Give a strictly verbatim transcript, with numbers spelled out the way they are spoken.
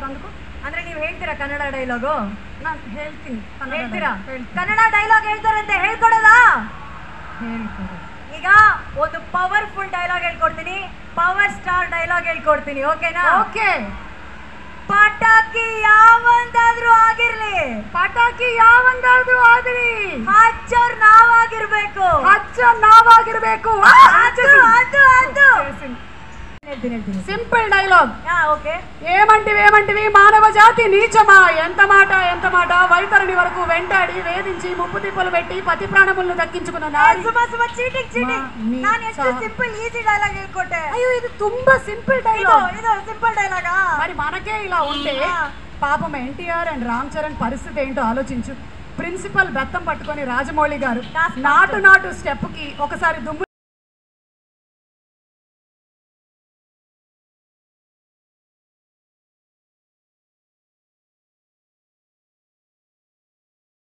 అందుకు ಅಂದ್ರೆ ನೀವು ಹೇಳ್ತೀರಾ ಕನ್ನಡ ಡೈಲಾಗು? ನಾನು ಹೇಳ್ತೀನಿ. ಹೇಳ್ತೀರಾ? ಕನ್ನಡ ಡೈಲಾಗ್ ಹೇಳ್ತಾರಂತೆ, ಹೇಳ್ಕೊಡೋದಾ? ಹೇಳ್ಕೊಡು. ಈಗ ಒಂದು ಪವರ್ಫುಲ್ ಡೈಲಾಗ್ ಹೇಳ್ಕೊಡ್ತೀನಿ, ಪವರ್ ಸ್ಟಾರ್ ಡೈಲಾಗ್ ಹೇಳ್ಕೊಡ್ತೀನಿ, ಓಕೆನಾ? ಓಕೆ. ಪಟಾಕಿ ಯಾವಂದಾದ್ರೂ ಆಗಿರ್ಲಿ, ಪಟಾಕಿ ಯಾವಂದಾದ್ರೂ ಆಗಲಿ, ಹಚ್ಚೋರ್ ನಾವಾಗಿರ್ಬೇಕು, ಹಚ್ಚ ನಾವಾಗಿರ್ಬೇಕು. ಅದು ಅದು ಅದು ಹೇಳ್ತೀನಿ ಹೇಳ್ತೀನಿ సింపుల్ డైలాగ్. ఓకే. ఏమంటివి ఏమంటివి మానవ జాతి నీచమా, ఎంత మాట ఎంత మాట, వైతరణి వరకు వెంటాడి వేధించి ముప్పు తిప్పలు పెట్టి పతి ప్రాణములను దక్కించుకున్న నారి. ಸುಮ್ಮ ಸುಮ್ಮ ಚೀಟಿಂಗ್ ಚೀಟಿಂಗ್. ನಾನು ಎಷ್ಟು సింపుల్ ఈజీ డైలాగ్ ಹೇಳ್ಕೊಟ್ಟೆ. అయ్యో ఇది ತುಂಬಾ సింపుల్ డైలాగ్. ಇದು సింపుల్ డైలాగా? మరి మనకే ఇలా ఉంటే పాపం ఎన్టీఆర్ అండ్ రామ్ చరణ్ పరిస్థితి ఏంటో ఆలోచించు. ప్రిన్సిపల్ బెత్తం పట్టుకొని రాజమౌళి గారు నాటు నాటు స్టెప్ కి ఒకసారి దుమ్ము